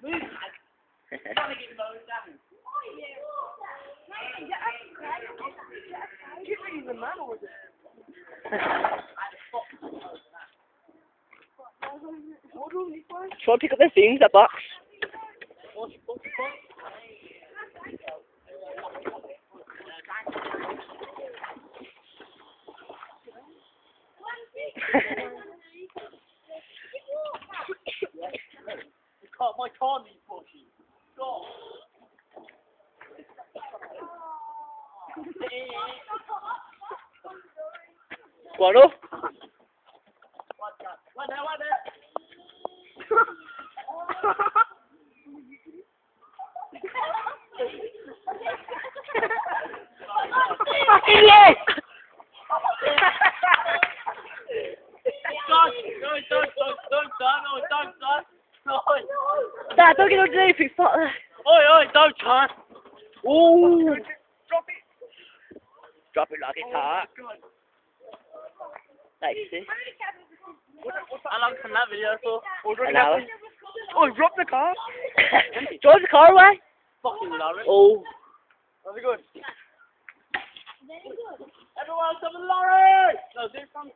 Move, lad. I'm trying to get the most down. Get rid of the man or was it? Try and pick up their things, that box. My car needs washing. God. Go on up. What there? Fucking yes! Don't. Dad, don't get underneath it, fuck that. Oi, don't turn. Ooh. Drop it. Drop it like it's hot. Like this. How long can that video for? An hour. Oh, drop the car. Drive the car away. Fucking lorry. Oh. Very good. Everyone come to the lorry! No, do something.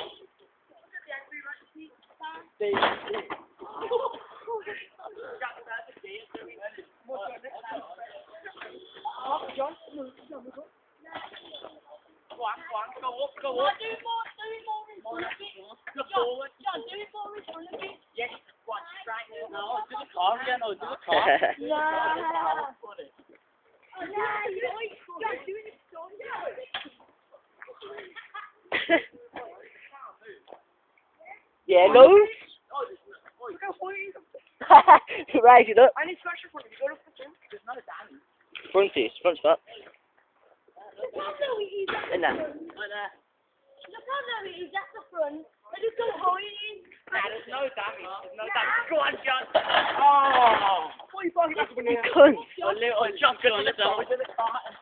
Go up. Do it more in front of it. John, do it more in front of it. Yes, what, straight now? No, do the car again, do the car. No. Oh, no, John, do it in front of it. Yeah, no. Look how funny it is. Raise it up. I need to scratch your front. If you go to the front, There's not a damn. Front spot. Look how low it is at And the that. front. Look how low it is at the front. And look how high it is. There's no damage. Go on, John. Oh! what are you talking about? Cunt. A little shotgun on the door.